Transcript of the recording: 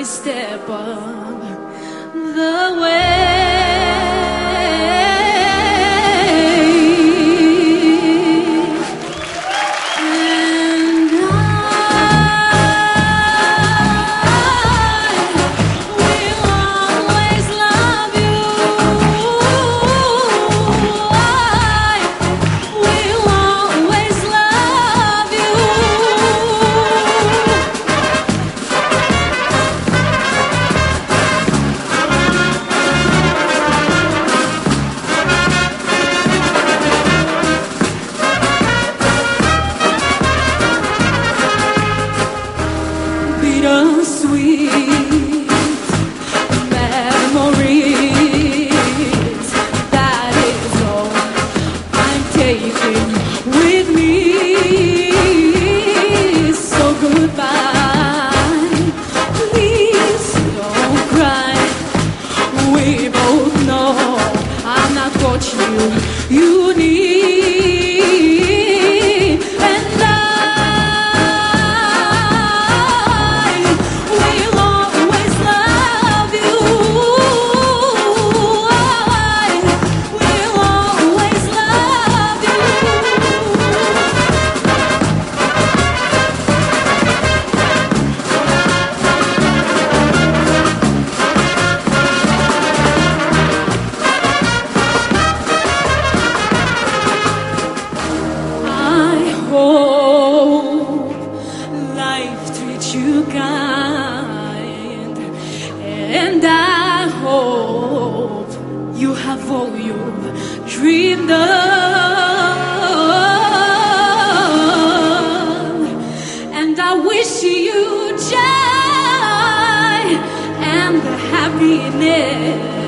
every step of the way. Sweet memories, that is all I'm taking with me. So goodbye, please don't cry. We both know I'm not what you need, and you kind, and I hope you have all you've dreamed of, and I wish you joy and happiness.